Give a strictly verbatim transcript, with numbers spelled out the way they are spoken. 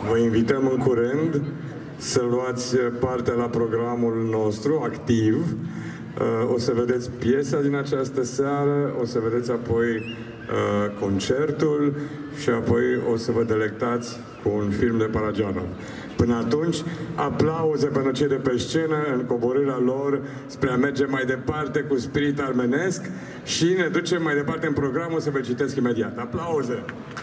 Vă invităm în curând să luați parte la programul nostru activ. O să vedeți piesa din această seară, o să vedeți apoi concertul și apoi o să vă delectați cu un film de Parajanov. Până atunci, aplauze pentru cei de pe scenă în coborârea lor spre a merge mai departe cu spirit armenesc și ne ducem mai departe în programul, să vă citesc imediat. Aplauze!